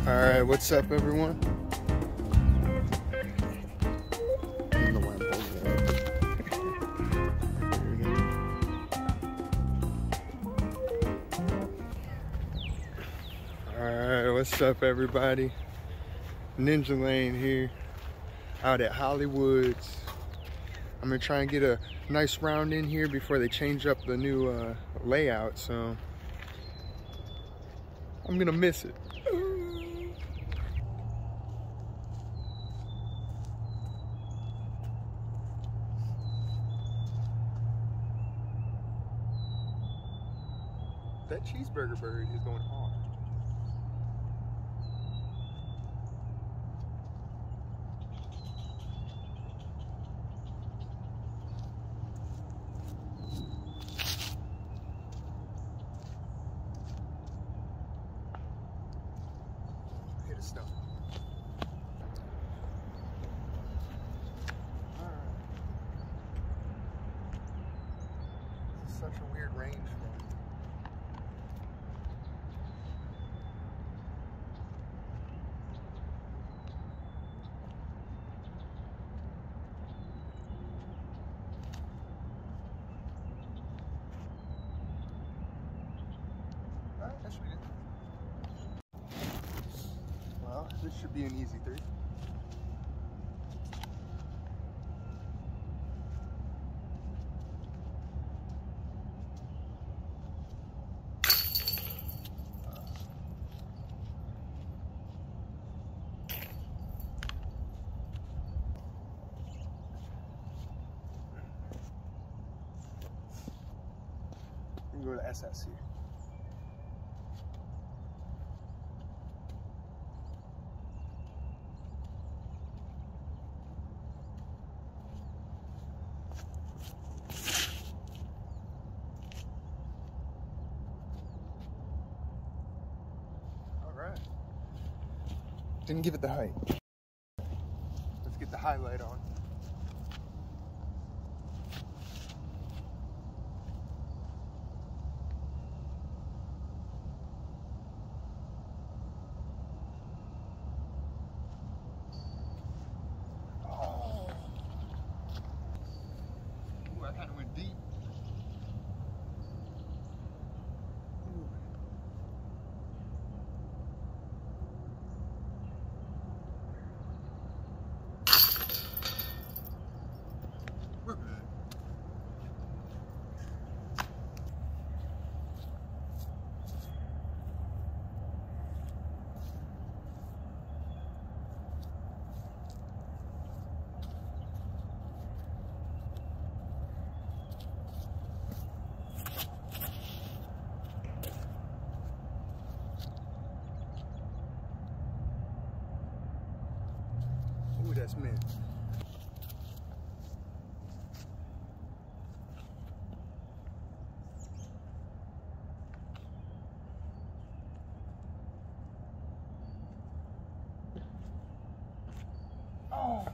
Alright, what's up everyone? I don't know why I'm holding it. Alright, what's up everybody? Ninjalane here, out at Hollywoods. I'm gonna try and get a nice round in here before they change up the new layout, so I'm gonna miss it. That cheeseburger bird is going hard. Hit a stump. Alright. This is such a weird range for me. That's pretty good. Well, this should be an easy three. We can go to SS here. Alright. Didn't give it the height. Let's get the highlight on. Oh. Ooh, I kind of went deep. We're good. Ooh, that's mint. Oh.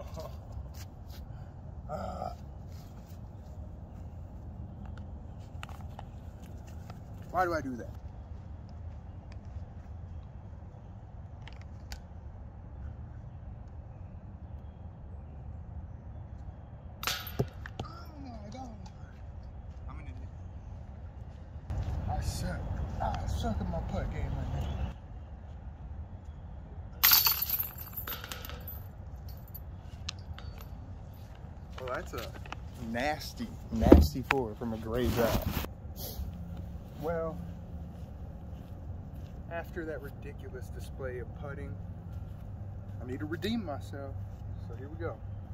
Why do I do that? Oh my God. I'm an idiot. I suck. I suck at my putt game right now. Well, that's a nasty four from a gray drive. Well, after that ridiculous display of putting, I need to redeem myself. So here we go.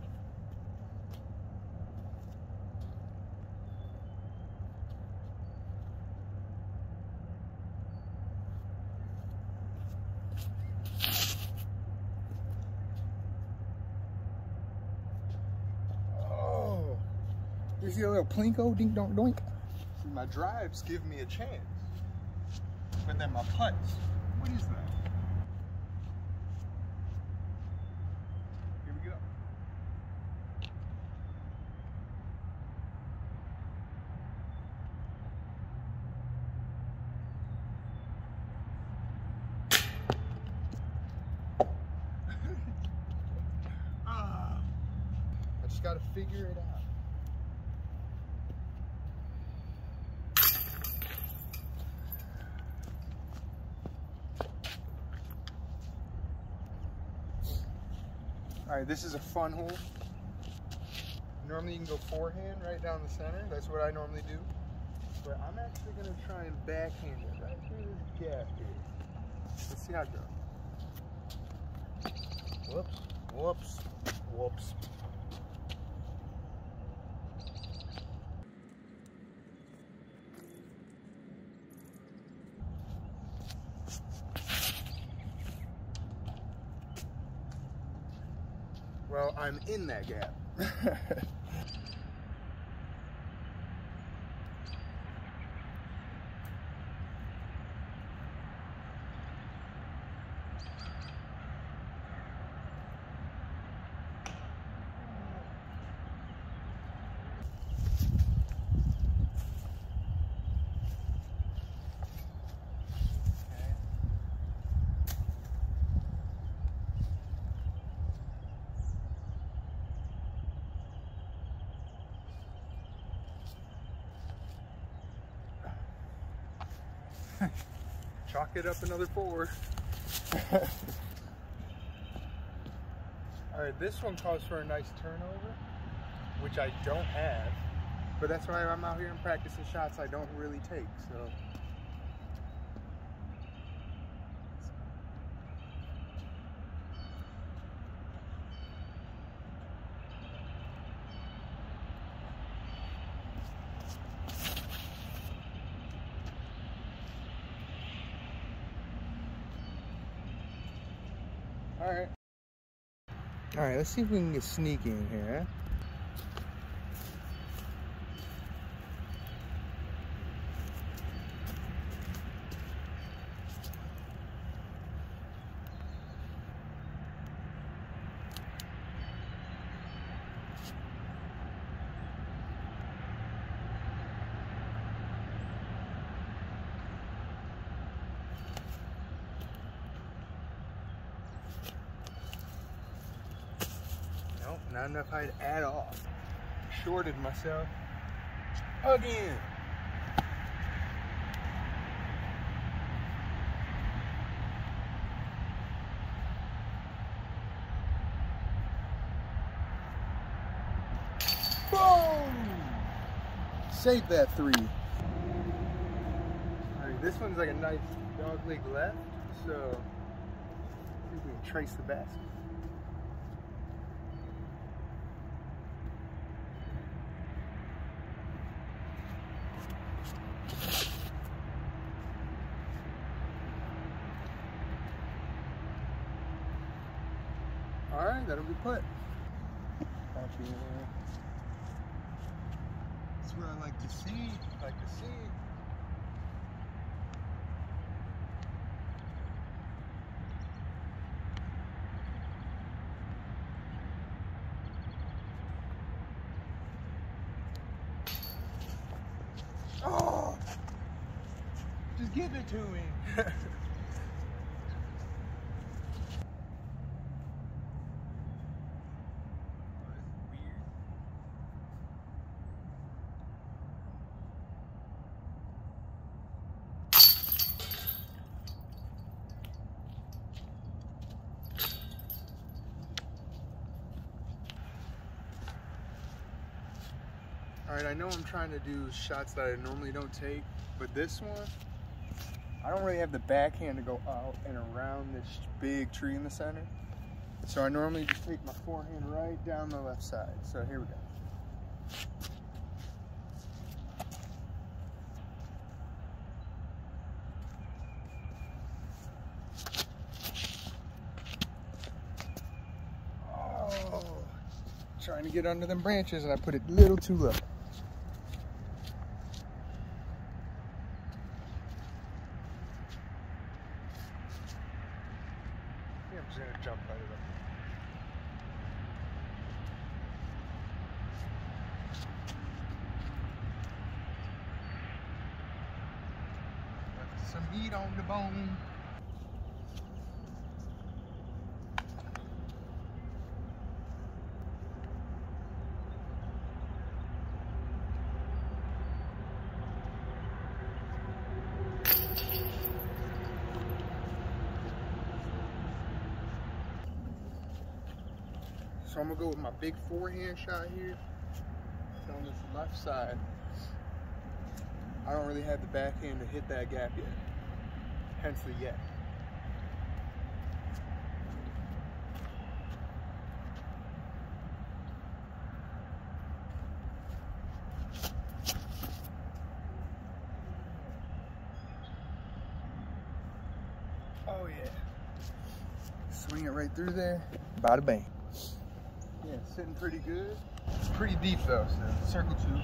You see a little plinko, dink donk doink? See, my drives give me a chance. But then my putts, what is that? Here we go. just got to figure it out. All right, this is a fun hole. Normally you can go forehand right down the center. That's what I normally do. But I'm actually gonna try and backhand it right through this gap here. Let's see how it goes. Whoops, whoops, whoops. Well, I'm in that gap. Chalk it up another 4. All right, this one calls for a nice turnover, which I don't have, but that's why I'm out here and practicing shots I don't really take, so. All right, let's see if we can get sneaky in here, Nope, not enough height at all. Shorted myself again. Boom! Save that 3. All right, this one's like a nice dog leg left, so see if we can trace the basket. All right, that'll be put. That's what I like to see. Oh, just give it to me. All right, I know I'm trying to do shots that I normally don't take, but this one, I don't really have the backhand to go out and around this big tree in the center. So I normally just take my forehand right down the left side. So here we go. Oh, trying to get under them branches and I put it a little too low. I'm just gonna jump right up. Left some meat on the bone. So I'm gonna go with my big forehand shot here. On this left side. I don't really have the backhand to hit that gap yet. Hence the yet. Oh yeah. Swing it right through there. Bada bang. Yeah, sitting pretty good. It's pretty deep though, so circle two.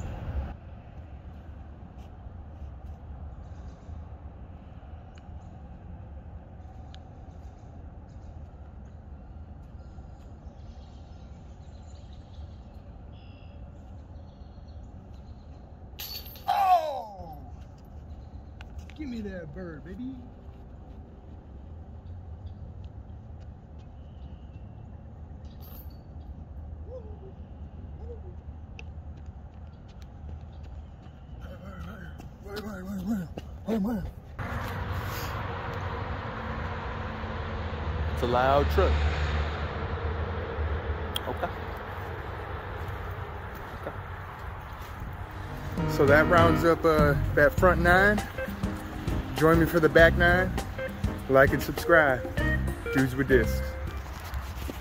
Oh! Give me that bird, baby. Wait. It's a loud truck. Okay. So that rounds up that front 9. Join me for the back 9. Like and subscribe. Dudes with Discs.